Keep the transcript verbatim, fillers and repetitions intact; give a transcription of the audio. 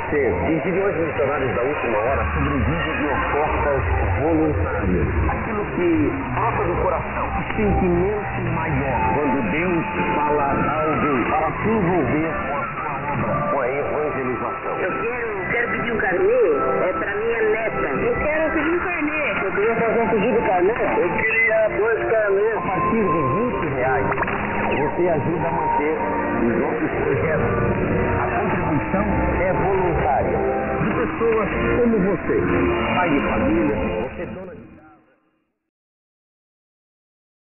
você, os milhões de missionários da última hora sobrevivem de ofertas voluntárias. Aquilo que brota do coração, o sentimento maior, quando Deus fala a alguém para se envolver com a sua obra, com a evangelização. Eu quero, quero pedir um carnê, é para minha neta. Eu quero pedir um carnê. Eu queria fazer um pedido de carnê. Eu queria dois carnês. A partir de vinte reais, você ajuda a manter os nossos projetos. A contribuição é voluntária. De pessoas como você, pai de família, você é dona de